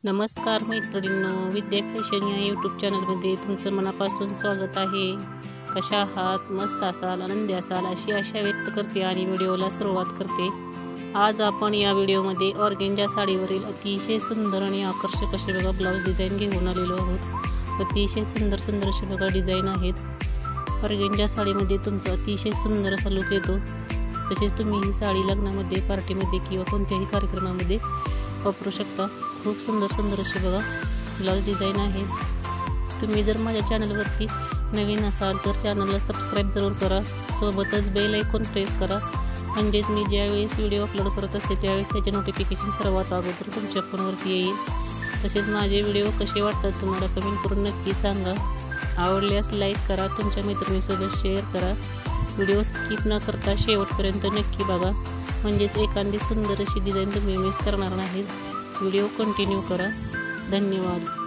नमस्कार मैत्रिणींनो, विद्या फॅशन या यूट्यूब चॅनलमध्ये तुमचं मनापासून स्वागत आहे। कशा आहात? मस्त असाल, आनंदी असाल अशी आशा व्यक्त करते आणि व्हिडिओला सुरुवात करते। आज आपण या व्हिडिओमध्ये ऑर्गेन्जा साडीवरील अतिशय सुंदर आणि आकर्षक असे बघा ब्लाउज डिझाइन घेऊन आलेलो आहोत। अतिशय सुंदर असे बघा डिझाइन आहेत। ऑर्गेन्जा साडीमध्ये तुमचा अतिशय सुंदर असा लुक येतो। तसेच तुम्ही ही साडी लग्नामध्ये, पार्टीमध्ये किंवा कोणत्याही कार्यक्रमामध्ये वापरू शकता। खूप सुंदर असे बघा ब्लाउज डिझाइन आहे। तुम्ही जर माझ्या चॅनलवरती नवीन असाल तर चॅनलला सबस्क्राइब जरूर करा, सोबतच बेल आयकॉन प्रेस करा, म्हणजेच मी ज्यावेळेस व्हिडिओ अपलोड करत असते त्यावेळेस त्याचे नोटिफिकेशन सर्वात अगोदर तुमच्या फोनवरती येईल। तसेच माझे व्हिडिओ कसे वाटतात तुम्हाला कमेंट करून नक्की सांगा। आवडल्यास लाईक करा, तुमच्या मैत्रिणींसोबत शेअर करा। व्हिडिओ स्किप न करता शेवटपर्यंत नक्की बघा, म्हणजेच एखादी सुंदर अशी डिझाइन तुम्ही मिस करणार नाहीत। व्हिडिओ कंटिन्यू करा। धन्यवाद।